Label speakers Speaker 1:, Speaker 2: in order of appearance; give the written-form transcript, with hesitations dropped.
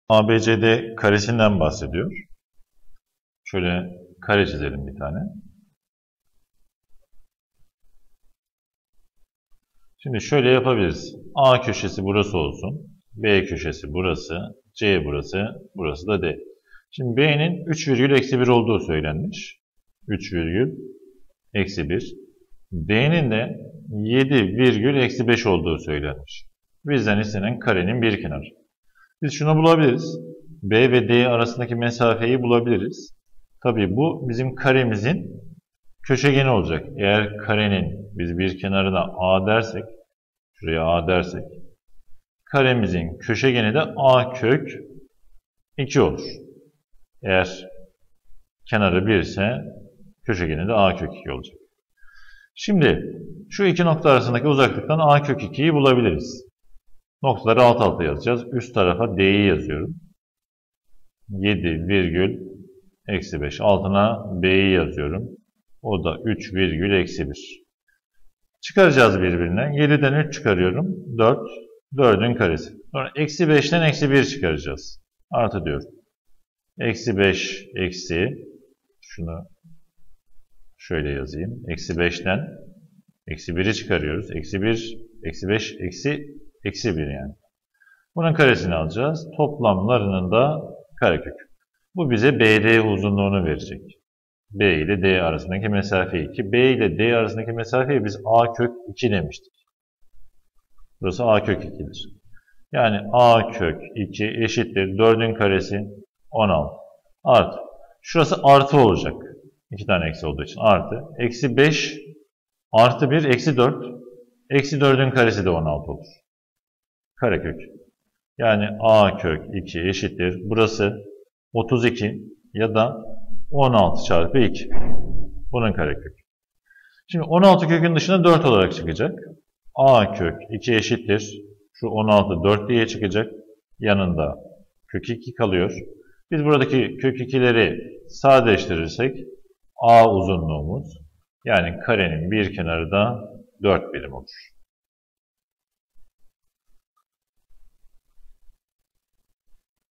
Speaker 1: ABCD karesinden bahsediyor. Şöyle kare çizelim bir tane. Şimdi şöyle yapabiliriz. A köşesi burası olsun. B köşesi burası. C burası. Burası da D. Şimdi B'nin 3,-1 olduğu söylenmiş. 3,-1. D'nin de 7,-5 olduğu söylenmiş. Bizden istenen karenin bir kenarı. Biz şunu bulabiliriz. B ve D arasındaki mesafeyi bulabiliriz. Tabii bu bizim karemizin köşegeni olacak. Eğer karenin biz bir kenarına A dersek, şuraya A dersek, karemizin köşegeni de A kök 2 olur. Eğer kenarı 1 ise köşegeni de A kök 2 olacak. Şimdi şu iki nokta arasındaki uzaklıktan A kök 2'yi bulabiliriz. Noktaları alt alta yazacağız. Üst tarafa D'yi yazıyorum. 7,-5. Altına B'yi yazıyorum. O da 3,-1. Çıkaracağız birbirine. 7'den 3 çıkarıyorum. 4. 4'ün karesi. Sonra eksi 5'ten eksi 1 çıkaracağız. Artı diyorum. Eksi 5 eksi. Şunu şöyle yazayım. Eksi 5'ten eksi 1'i çıkarıyoruz. Eksi 1, eksi 5, eksi 1 yani. Bunun karesini alacağız. Toplamlarının da karekök. Bu bize BD uzunluğunu verecek. B ile D arasındaki mesafeyi. Ki B ile D arasındaki mesafeyi biz A kök 2 demiştik. Burası A kök 2'dir. Yani A kök 2 eşittir. 4'ün karesi 16. Artı. Şurası artı olacak. 2 tane eksi olduğu için artı. Eksi 5 artı 1 eksi 4. Eksi 4'ün karesi de 16 olur. Karekök. Yani A kök 2 eşittir. Burası 32 ya da 16 çarpı 2. Bunun karekök. Şimdi 16 kökün dışına 4 olarak çıkacak. A kök 2 eşittir. Şu 16 4 diye çıkacak. Yanında kök 2 kalıyor. Biz buradaki kök 2'leri sadeleştirirsek A uzunluğumuz yani karenin bir kenarı da 4 birim olur.